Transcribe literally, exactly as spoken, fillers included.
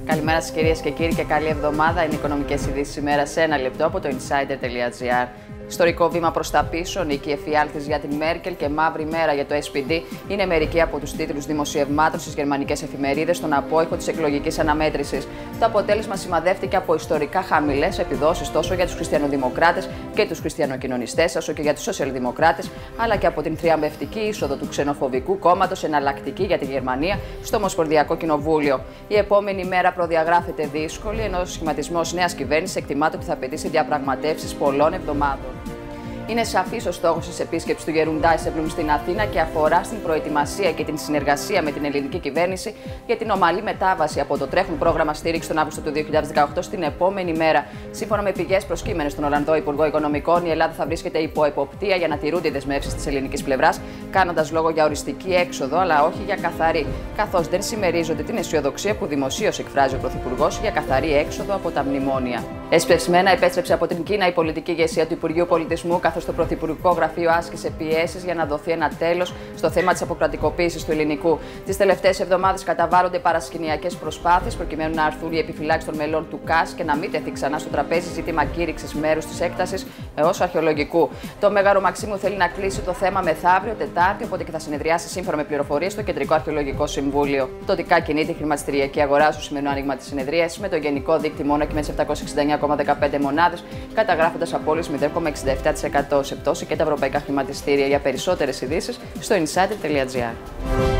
Καλημέρα σας κυρίες και κύριοι και καλή εβδομάδα. Είναι οι οικονομικές ειδήσεις ημέρα σε ένα λεπτό από το insider τελεία gr. Ιστορικό βήμα προς τα πίσω, νίκη εφιάλτης για την Μέρκελ και μαύρη μέρα για το ες πι ντι είναι μερικοί από τους τίτλους δημοσιευμάτων στις γερμανικές εφημερίδες στον απόϊχο της εκλογικής αναμέτρησης. Το αποτέλεσμα σημαδεύτηκε από ιστορικά χαμηλές επιδόσεις τόσο για τους χριστιανοδημοκράτες και τους χριστιανοκοινωνιστές, όσο και για τους σοσιαλδημοκράτες, αλλά και από την θριαμβευτική είσοδο του ξενοφοβικού κόμματος εναλλακτική για τη Γερμανία στο Ομοσπονδιακό Κοινοβούλιο. Η επόμενη μέρα προδιαγράφεται δύσκολη, ενώ ο σχηματισμός νέας κυβέρνησης εκτιμάται ότι θα απαιτήσει διαπραγματεύσεις πολλών εβδομάδων. Είναι σαφής ο στόχος της επίσκεψης του Γερούν Ντάισεμπλουμ στην Αθήνα και αφορά στην προετοιμασία και την συνεργασία με την ελληνική κυβέρνηση για την ομαλή μετάβαση από το τρέχον πρόγραμμα στήριξης τον Αύγουστο του δύο χιλιάδες δεκαοκτώ στην επόμενη μέρα. Σύμφωνα με πηγές προσκύμενες στον Ολλανδό Υπουργό Οικονομικών, η Ελλάδα θα βρίσκεται υπό εποπτεία για να τηρούνται οι δεσμεύσεις της ελληνικής πλευράς, κάνοντας λόγο για οριστική έξοδο, αλλά όχι για καθαρή, καθώς δεν συμμερίζονται την αισιοδοξία που δημοσίως εκφράζει ο Πρωθυπουργός για καθαρή έξοδο από τα μνημόνια. Εσπευσμένα επέστρεψε από την Κίνα η πολιτική ηγεσία του Υπουργείου Πολιτισμού, καθώς το Πρωθυπουργικό Γραφείο άσκησε πιέσεις για να δοθεί ένα τέλος στο θέμα της αποκρατικοποίησης του ελληνικού. Τις τελευταίες εβδομάδες καταβάλλονται παρασκηνιακές προσπάθειες προκειμένου να αρθούν οι επιφυλάξεις των μελών του ΚΑΣ και να μην τεθεί ξανά στο τραπέζι ζήτημα κήρυξης μέρους της έκτασης έως αρχαιολογικού. Το Μέγαρο Μαξίμου θέλει να κλείσει το θέμα μεθαύριο Τετάρτη, οπότε και θα συνεδριάσει σύμφωνα με πληροφορίες στο Κεντρικό Αρχαιολογικό Συμβούλιο. Το ΤΙΚΑ κινείται η χρηματιστηριακή αγορά στο σημερινό άνοιγμα της συνεδρίας με το γενικό δείκτη μόνο και με επτακόσιες εξήντα εννέα κόμμα δεκαπέντε μονάδες, καταγράφοντας απώλειες μηδέν κόμμα εξήντα επτά τοις εκατό σε πτώση και τα ευρωπαϊκά χρηματιστήρια. Για περισσότερες ειδήσεις στο insider τελεία gr.